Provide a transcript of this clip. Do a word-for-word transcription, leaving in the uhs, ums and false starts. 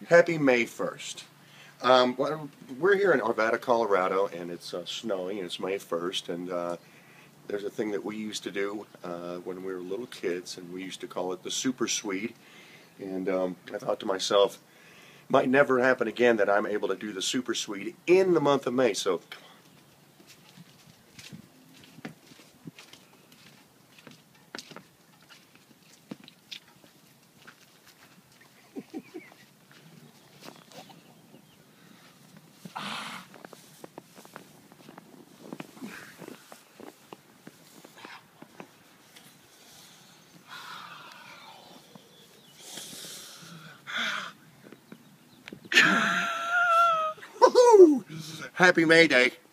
Happy May first. Um, well, we're here in Arvada, Colorado, and it's uh, snowing, and it's May first, and uh, there's a thing that we used to do uh, when we were little kids, and we used to call it the Super Swede. And um, I thought to myself, might never happen again that I'm able to do the Super Swede in the month of May, so Happy May Day.